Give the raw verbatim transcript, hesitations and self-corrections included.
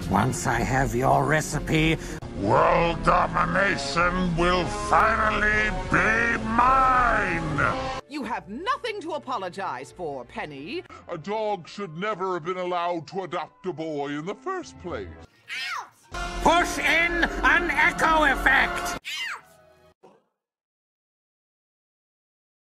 Once I have your recipe, world domination will finally be mine! You have nothing to apologize for, Penny. A dog should never have been allowed to adopt a boy in the first place. push in an echo effect!